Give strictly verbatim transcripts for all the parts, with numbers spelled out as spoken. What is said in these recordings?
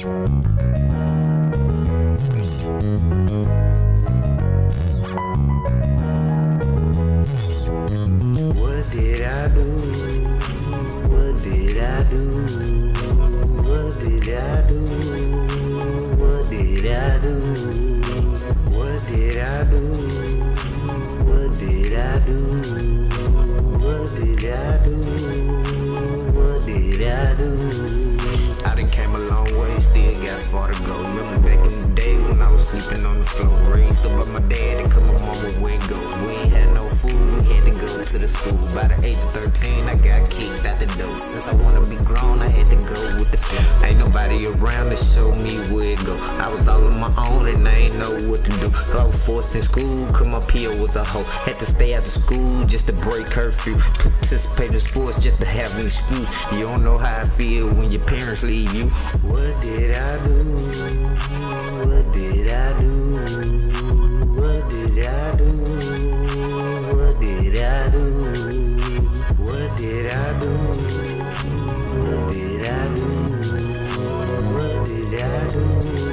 What did I do? What did I do? What did I do? What did I do? What did I do? What did I do? What did I do? What did I do? I done came a long way, still got far to go. Remember back in the day when I was sleeping on the floor, raised up by my dad and come my mama wouldn't go. We ain't had no food, we had to go to the school. By the age of thirteen, I got kicked out the door. Since I wanna be grown, I had to go with the flow. Ain't nobody around to show me where it go. I was all on my own and I ain't know what to do. I was forced in school, cause my peer was a hoe. Had to stay after school just to break curfew. Participate in sports just to have an excuse. You don't know how I feel when your parents leave you. What did I do? What did I do? What did I do? What did I do? What did I do? What did I do? What did I do?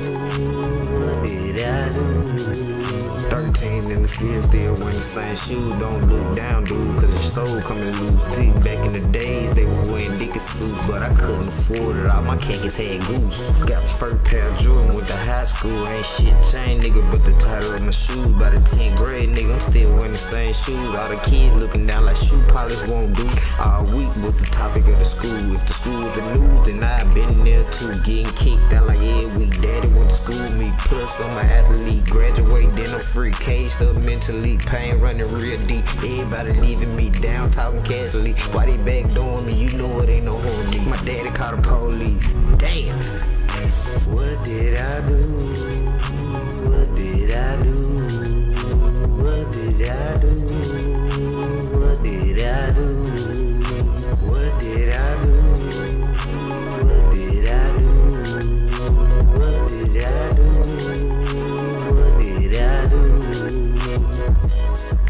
What did I do? thirteen in the field, still wearing the same shoes. Don't look down, dude, cause your soul coming loose. See, back in the days, they were wearing Dickie suits, but I couldn't afford it. All my khakis had goose. Got the first pair of Jordan with the high school. Ain't shit changed, nigga, but the title of my shoes. By the tenth grade, nigga, I'm still wearing the same shoes. All the kids looking down like shoe polish won't do. All week was the topic of the school. If the school was the news, then I been there too. Getting kicked out like every week. Daddy went to school, me plus I'm an athlete. Graduate, then I'm free. Caged up mentally, pain running real deep. Everybody leaving me down, talking casually. Why they backdooring me? You know it ain't no harm me. My daddy called the police. Damn. What did I do? What did I do? What did I do? What did I do? What did I do? What did I do? What did I do? What did I do?